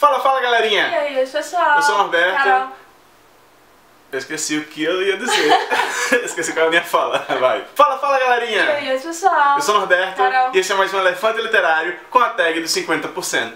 Fala, fala, galerinha! E aí, pessoal? Eu sou o Norberto. Carol. Eu esqueci o que eu ia dizer. Esqueci qual é a minha fala. Vai. Fala, fala, galerinha! E aí, pessoal? Eu sou o Norberto. Carol. E esse é mais um Elefante Literário com a tag dos 50%.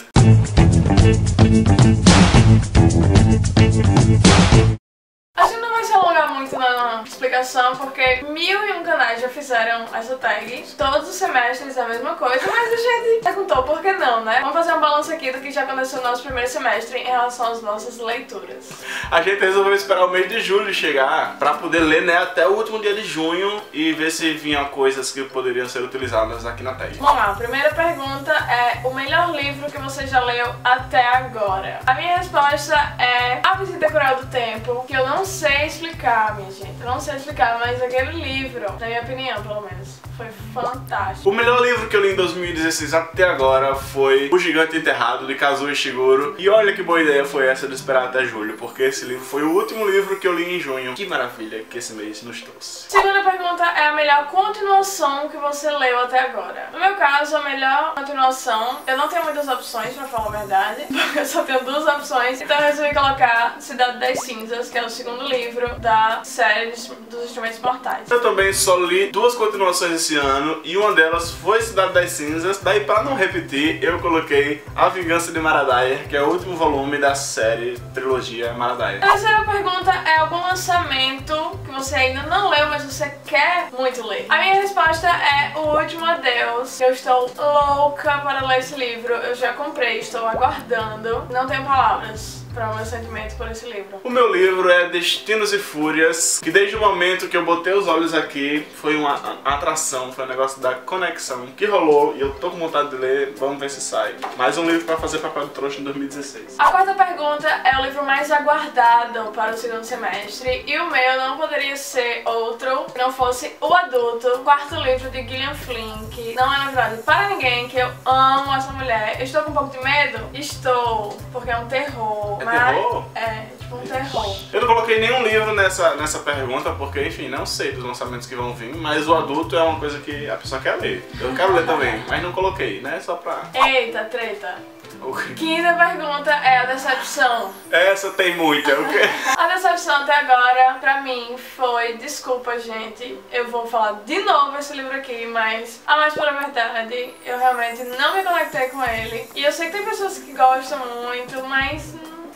A gente não vai se alongar muito na explicação, porque 1001 canais já fizeram essa tag. Todos os semestres é a mesma coisa, mas a gente perguntou por que não, né? Vamos fazer um balanço aqui do que já aconteceu no nosso primeiro semestre em relação às nossas leituras. A gente resolveu esperar o mês de julho chegar pra poder ler, né, até o último dia de junho e ver se vinham coisas que poderiam ser utilizadas aqui na tag. Vamos lá, a primeira pergunta é o melhor livro que você já leu até agora. A minha resposta é A Visita Cruel do Tempo, que eu não sei explicar, minha gente. Eu não sei explicar, mas aquele livro, na minha opinião, pelo menos, foi fantástico. O melhor livro que eu li em 2016 até agora foi O Gigante Enterrado, de Kazuo Ishiguro. E olha que boa ideia foi essa de esperar até julho, porque esse livro foi o último livro que eu li em junho. Que maravilha que esse mês nos trouxe. Segunda pergunta é a melhor continuação que você leu até agora. No meu caso, a melhor continuação, eu não tenho muitas opções, pra falar a verdade, porque eu só tenho duas opções, então eu resolvi colocar Cidade das Cinzas, que é o segundo livro da série dos Instrumentos Mortais. Eu também só li duas continuações esse ano e uma delas foi Cidade das Cinzas. Daí, pra não repetir, eu coloquei A Vingança de Maradaia, que é o último volume da série trilogia Maradaia. A terceira pergunta é algum lançamento que você ainda não leu, mas você quer muito ler. A minha resposta é O Último Adeus. Eu estou louca para ler esse livro. Eu já comprei, estou aguardando. Não tenho palavras para o meu sentimento por esse livro. O meu livro é Destinos e Fúrias, que desde o momento que eu botei os olhos aqui, foi uma atração, foi um negócio da conexão que rolou e eu tô com vontade de ler, vamos ver se sai. Mais um livro para fazer papel de trouxa em 2016. A quarta pergunta é o livro mais aguardado para o segundo semestre e o meu não poderia ser outro que não fosse O Adulto, o quarto livro de Gillian Flynn, que não é novidade para ninguém, que eu amo essa mulher. Eu estou com um pouco de medo? Estou, porque é um terror. Terror? É, tipo um terror. Eu não coloquei nenhum livro nessa pergunta, porque, enfim, não sei dos lançamentos que vão vir, mas o adulto é uma coisa que a pessoa quer ler. Eu quero ler também, mas não coloquei, né? Só pra... Eita, treta. Quinta pergunta é a decepção. Essa tem muita, o quê? A decepção até agora, pra mim, foi... Desculpa, gente, eu vou falar de novo esse livro aqui, mas a mais pura verdade, eu realmente não me conectei com ele. E eu sei que tem pessoas que gostam muito, mas...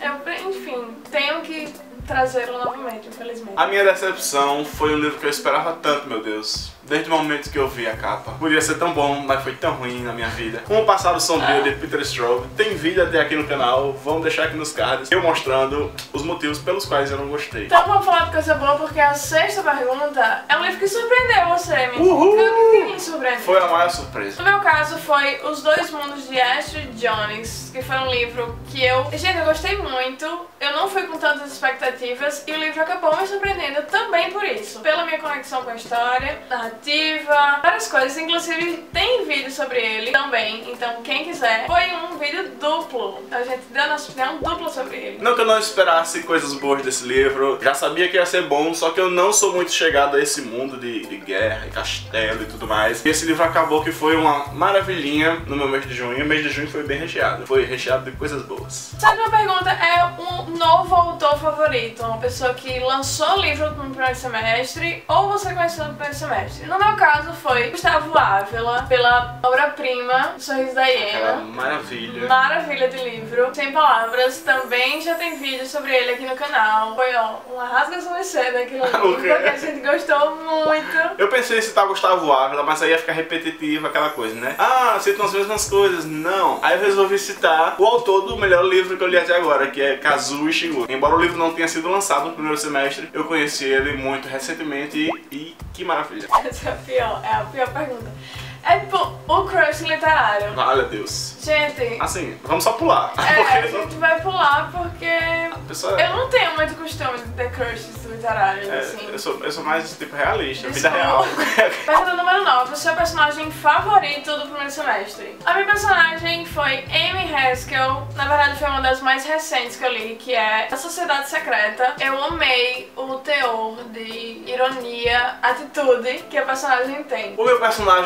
enfim, tenho que trazê-lo novamente, infelizmente. A minha decepção foi um livro que eu esperava tanto, meu Deus. Desde o momento que eu vi a capa. Podia ser tão bom, mas foi tão ruim na minha vida. Como o Passado Sombrio de Peter Straub. Tem vídeo até aqui no canal, vamos deixar aqui nos cards, eu mostrando os motivos pelos quais eu não gostei. Então vamos falar de coisa boa, porque a sexta pergunta é um livro que surpreendeu você, menino. Uhul! O que me surpreendeu? Foi a maior surpresa. No meu caso foi Os Dois Mundos de Astrid Jones, que foi um livro que eu gostei muito. Eu não fui com tantas expectativas e o livro acabou me surpreendendo também por isso. Pela minha conexão com a história, narrativa, várias coisas. Inclusive tem vídeo sobre ele também, então quem quiser. Foi um vídeo duplo. A gente deu um duplo sobre ele. Não que eu não esperasse coisas boas desse livro, já sabia que ia ser bom, só que eu não sou muito chegado a esse mundo de guerra e castelo e tudo mais. E esse livro acabou que foi uma maravilhinha no meu mês de junho. O mês de junho foi bem recheado. Foi recheado de coisas boas. Sétima pergunta é um novo autor favorito, uma pessoa que lançou o livro no primeiro semestre ou você conheceu no primeiro semestre. No meu caso foi Gustavo Ávila, pela obra-prima Sorriso da Hiena. Aquela maravilha. Maravilha de livro, sem palavras. Também já tem vídeo sobre ele aqui no canal. Foi, ó, uma rasgação de seda aquele livro, porque a gente gostou muito. Eu pensei em citar Gustavo Ávila, mas aí ia ficar repetitivo aquela coisa, né? Ah, citam as mesmas coisas. Não. Aí eu resolvi citar o autor do melhor livro que eu li até agora, que é Kazuo Ishiguro. Embora o livro não tenha sido lançado no primeiro semestre, eu conheci ele muito recentemente e que maravilha. Essa é a pior pergunta. É tipo o crush literário. Valeu Deus. Gente, assim, vamos só pular. a gente vai pular porque pessoa... eu não tenho muito costume de ter crushes literários, assim. Eu sou mais tipo realista, vida real. Pergunta número 9. O seu personagem favorito do primeiro semestre? A minha personagem foi Amy Haskell. Na verdade foi uma das mais recentes que eu li, que é A Sociedade Secreta. Eu amei o teor de ironia, atitude que a personagem tem. O meu personagem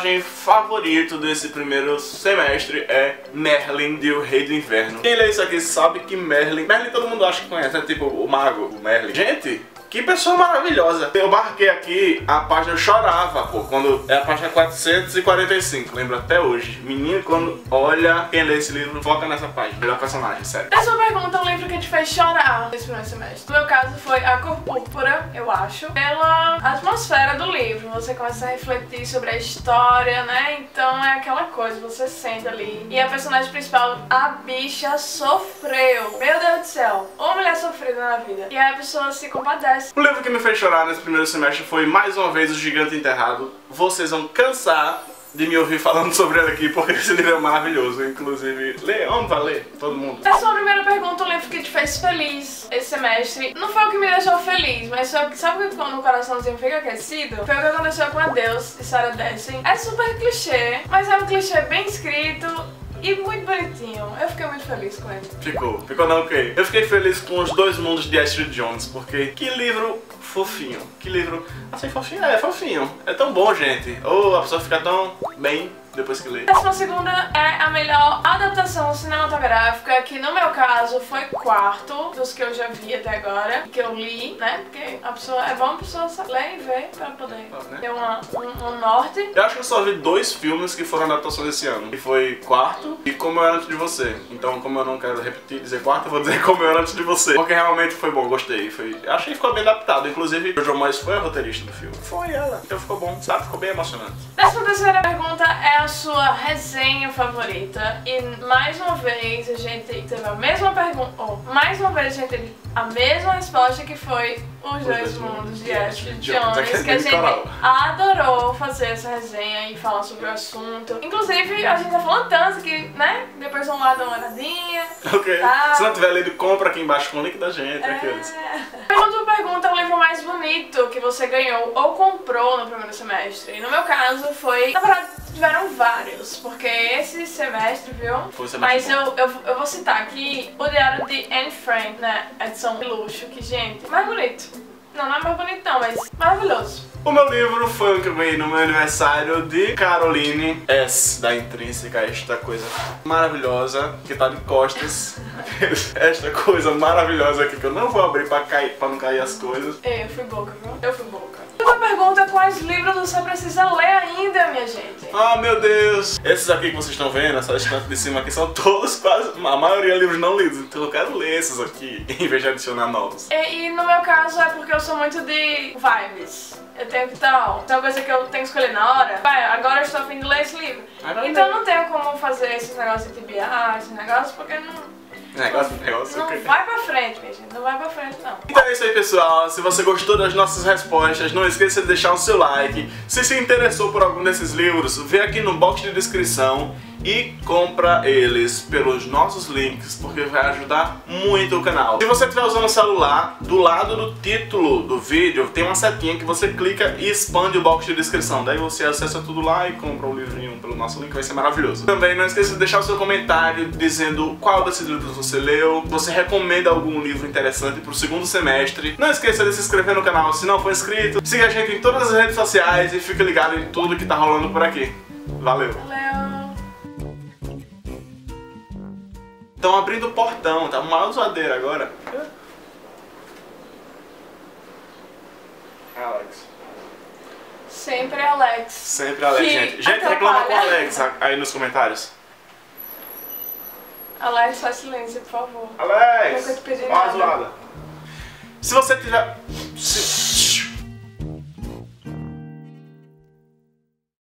favorito desse primeiro semestre é Merlin, de O Rei do Inverno. Quem lê isso aqui sabe que Merlin todo mundo acha que conhece, né? Tipo o mago, o Merlin. Gente, que pessoa maravilhosa. Eu marquei aqui a página, eu chorava, pô, quando é a página 445, lembro até hoje. Menino, quando olha, quem lê esse livro, foca nessa página. Melhor personagem, sério. Essa pergunta é um livro que te fez chorar nesse primeiro semestre. No meu caso foi A Cor Púrpura, eu acho, pela atmosfera do livro. Você começa a refletir sobre a história, né? Então é aquela coisa, você sente ali. E a personagem principal, a bicha sofreu. Meu Deus do céu, uma mulher sofrida na vida. E aí a pessoa se compadece. O livro que me fez chorar nesse primeiro semestre foi, mais uma vez, O Gigante Enterrado. Vocês vão cansar de me ouvir falando sobre ele aqui, porque esse livro é maravilhoso. Inclusive, lê, vamos vai ler, todo mundo. Essa é a primeira pergunta, o livro que te fez feliz esse semestre. Não foi o que me deixou feliz, mas foi, sabe quando o coraçãozinho fica aquecido? Foi o que aconteceu com Adeus, de Sarah Dessen. É super clichê, mas é um clichê bem escrito e muito bonitinho. Eu fiquei muito feliz com ele. Ficou não, ok. Eu fiquei feliz com Os Dois Mundos de Astrid Jones, porque que livro fofinho. Que livro, assim, fofinho, é fofinho. É tão bom, gente. Ou a pessoa fica tão bem depois que lê. A segunda é a melhor adaptação cinematográfica, que no meu caso foi quarto dos que eu já vi até agora, que eu li, né? Porque a pessoa, é bom a pessoa ler e ver pra poder ter um norte. Eu acho que eu só vi 2 filmes que foram adaptações esse ano, que foi Quarto e Como Eu Era Antes de Você. Então, como eu não quero repetir, dizer quarto, eu vou dizer Como Eu Era Antes de Você, porque realmente foi bom, gostei. Eu achei que ficou bem adaptado, inclusive o João Moyes foi a roteirista do filme. Foi ela, então ficou bom, sabe? Ficou bem emocionante. Essa terceira pergunta é a sua resenha favorita, e mais uma vez a gente teve a mesma pergunta, ou mais uma vez a gente teve a mesma resposta, que foi Os Dois Mundos de Astrid Jones, que a gente adorou fazer essa resenha e falar sobre o assunto. Inclusive a gente tá falando tanto que, né, depois vão lá dar uma olhadinha. Ok, tá. Se não tiver lido, compra aqui embaixo com o link da gente. A última pergunta é o livro mais bonito que você ganhou ou comprou no primeiro semestre. E no meu caso foi, na verdade, tiveram vários, porque esse semestre, viu? Mas eu vou citar aqui o Diário de Anne Frank, né? Edição de luxo, que, gente, mais bonito. Não é mais bonito não, mas maravilhoso. O meu livro foi o que eu ganhei no meu aniversário, de Caroline S, da Intrínseca, esta coisa maravilhosa, que tá de costas. Esta coisa maravilhosa aqui, que eu não vou abrir pra não cair as coisas. Eu fui boca, viu? Eu fui boca. Uma pergunta: quais livros você precisa ler ainda, minha gente? Ah, meu Deus! Esses aqui que vocês estão vendo, essa estante de cima aqui, são todos quase, a maioria livros não lidos, então eu quero ler esses aqui, em vez de adicionar novos. E no meu caso é porque eu sou muito de vibes. Eu tenho que tal, é uma coisa que eu tenho que escolher na hora. Agora eu estou a fim de ler esse livro. Então não tenho como fazer esses negócios de TBA, esses negócios, porque não vai pra frente, minha gente. Não vai pra frente, não. Então é isso aí, pessoal. Se você gostou das nossas respostas, não esqueça de deixar o seu like. Se interessou por algum desses livros, vê aqui no box de descrição e compra eles pelos nossos links, porque vai ajudar muito o canal. Se você estiver usando o celular, do lado do título do vídeo tem uma setinha que você clica e expande o box de descrição. Daí você acessa tudo lá e compra um livrinho pelo nosso link, vai ser maravilhoso. Também não esqueça de deixar o seu comentário dizendo qual desses livros você leu, você recomenda algum livro interessante pro segundo semestre. Não esqueça de se inscrever no canal se não for inscrito. Siga a gente em todas as redes sociais e fique ligado em tudo que tá rolando por aqui. Valeu! Estão abrindo o portão, tá uma zoadeira agora. Alex. Sempre Alex. Sempre Alex, gente. Gente, reclama com o Alex aí nos comentários. Alex, faz silêncio, por favor. Alex! Nunca te pedi ó a nada. zoada. Se você tiver...